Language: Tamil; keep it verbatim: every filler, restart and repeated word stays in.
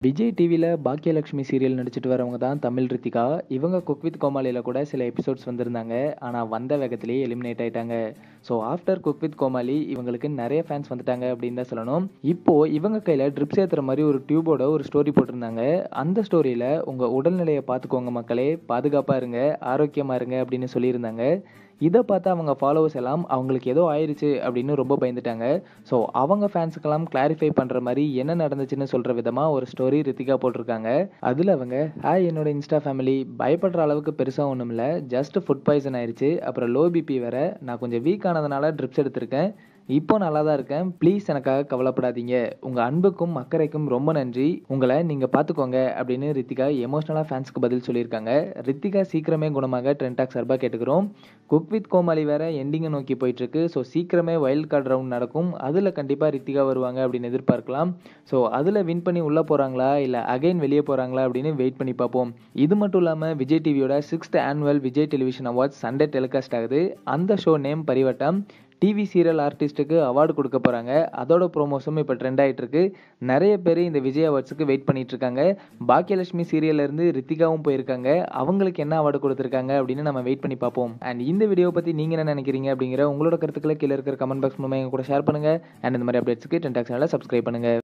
விஜய் டிவியில் பாக்கியலட்சுமி சீரியல் நடிச்சிட்டு வரவங்க தான் தமிழ் ரித்திகா. இவங்க குக் வித் கோமாளியில் கூட சில எபிசோட்ஸ் வந்திருந்தாங்க. ஆனால் வந்த வேகத்திலேயே எலிமினேட் ஆயிட்டாங்க. So after cook with Comali இவங்களுக்கு நிறைய ஃபேன்ஸ் வந்துட்டாங்க அப்படின்னு தான் சொல்லணும். இப்போ இவங்க கையில் ட்ரிப்ஸ் ஏற்றுற மாதிரி ஒரு டியூபோட ஒரு ஸ்டோரி போட்டிருந்தாங்க. அந்த ஸ்டோரியில் உங்கள் உடல்நிலையை பார்த்துக்கோங்க மக்களே, பாதுகாப்பாக இருங்க, ஆரோக்கியமாக இருங்க அப்படின்னு சொல்லியிருந்தாங்க. இதை பார்த்து அவங்க ஃபாலோவர்ஸ் எல்லாம் அவங்களுக்கு ஏதோ ஆயிடுச்சு அப்படின்னு ரொம்ப பயந்துட்டாங்க. ஸோ அவங்க ஃபேன்ஸுக்கெல்லாம் கிளாரிஃபை பண்ணுற மாதிரி என்ன நடந்துச்சுன்னு சொல்கிற விதமாக ஒரு ஸ்டோரி ரித்திகா போட்டிருக்காங்க. அதில் அவங்க, ஹாய் என்னோட இன்ஸ்டா ஃபேமிலி, பயப்படுற அளவுக்கு பெருசாக ஒன்றும் இல்லை, ஜஸ்ட் ஃபுட் பாய்சன் ஆயிடுச்சு, அப்புறம் லோ பிபி வேற, நான் கொஞ்சம் வீக் ஆனதுனால ட்ரிப்ஸ் எடுத்திருக்கேன், இப்போ நல்லா தான் இருக்கேன், ப்ளீஸ் எனக்காக கவலைப்படாதீங்க, உங்கள் அன்புக்கும் அக்கறைக்கும் ரொம்ப நன்றி, உங்களை நீங்கள் பார்த்துக்கோங்க அப்படின்னு ரித்திகா எமோஷனலாக ஃபேன்ஸ்க்கு பதில் சொல்லியிருக்காங்க. ரித்திகா சீக்கிரமே குணமாக ட்ரெண்டாக் சார்பாக கேட்டுக்கிறோம். குக் வித் கோமாளி வேற எண்டிங்கை நோக்கி போயிட்டுருக்கு. ஸோ சீக்கிரமே வைல்ட் கார்டு ரவுண்ட் நடக்கும், அதில் கண்டிப்பாக ரித்திகா வருவாங்க அப்படின்னு எதிர்பார்க்கலாம். ஸோ அதில் வின் பண்ணி உள்ளே போகிறாங்களா இல்லை அகைன் வெளியே போகிறாங்களா அப்படின்னு வெயிட் பண்ணி பார்ப்போம். இது மட்டும் இல்லாமல் விஜய் டிவியோட sixth annual Vijay television awards Sunday telecast ஆகுது. அந்த show name Parivattam. TV serial ஆர்டிஸ்ட்டுக்கு அவார்டு கொடுக்க போகிறாங்க. அதோட ப்ரோமோஸும் இப்போ ட்ரெண்ட் ஆகிட்டு இருக்கு. நிறைய பேர் இந்த விஜய் அவார்ட்ஸுக்கு வெயிட் பண்ணிட்டு இருக்காங்க. பாக்கியலட்சுமி சீரியல்லேருந்து ரித்திகாவும் போயிருக்காங்க. அவங்களுக்கு என்ன அவார்டு கொடுத்துருக்காங்க அப்படின்னு நம்ம வெயிட் பண்ணி பார்ப்போம். அண்ட் இந்த வீடியோ பற்றி நீங்கள் என்ன நினைக்கிறீங்க அப்படிங்கிற உங்களோட கருத்துக்களை கீழே இருக்கிற கமெண்ட் பாக்ஸ் மூலமாக எங்க கூட ஷேர் பண்ணுங்கள். அண்ட் இந்த மாதிரி அப்டேட்ஸ்க்கு ட்ரெண்டாக் சேனலை சப்ஸ்கிரைப் பண்ணுங்கள்.